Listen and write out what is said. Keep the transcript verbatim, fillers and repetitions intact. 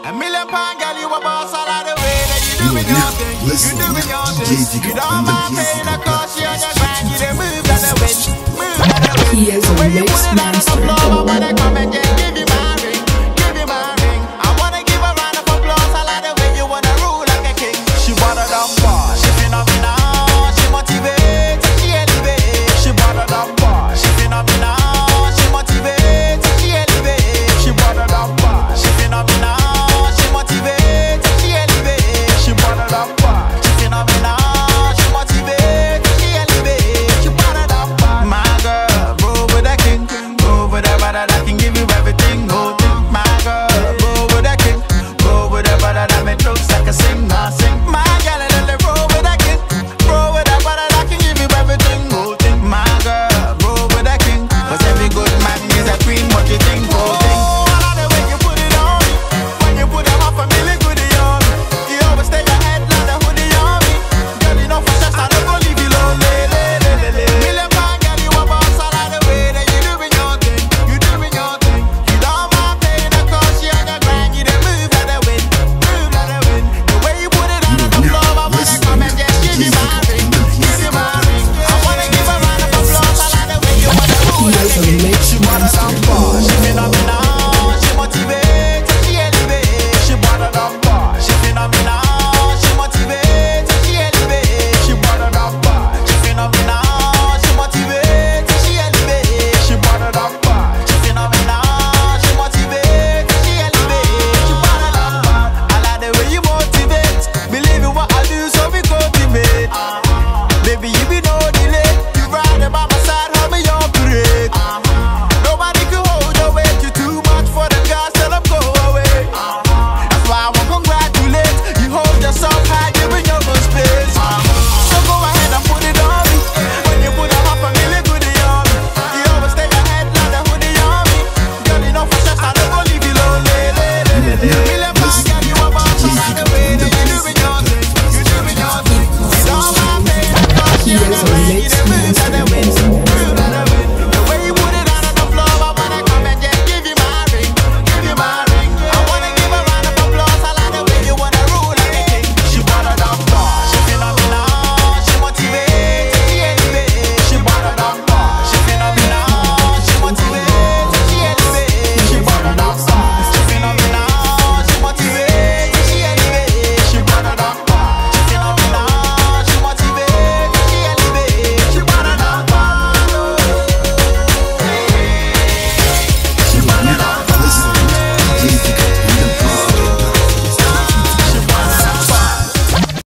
A million pound girl, you a boss all of the way. That you doing your thing, you doing your thing. You don't mind paying the cost, you on your grind. You the move that the win, move that the win. He is a When you mix put it on the master. floor, I wanna come and just give you my ring, give you my ring. I wanna give a round of applause. I like the way you wanna rule like a king. She bought a dumb bar, she phenomenal. She motivates, she elevates. She bought a dumb bar, she phenomenal. She motivates, she elevates. She bought a dumb bar, she phenomenal. She motivates, she elevates. She bought a dumb bar, she phenomenal. She motivates, she elevates. She bought a dumb bar. My girl, go with the king, go with the brother that can give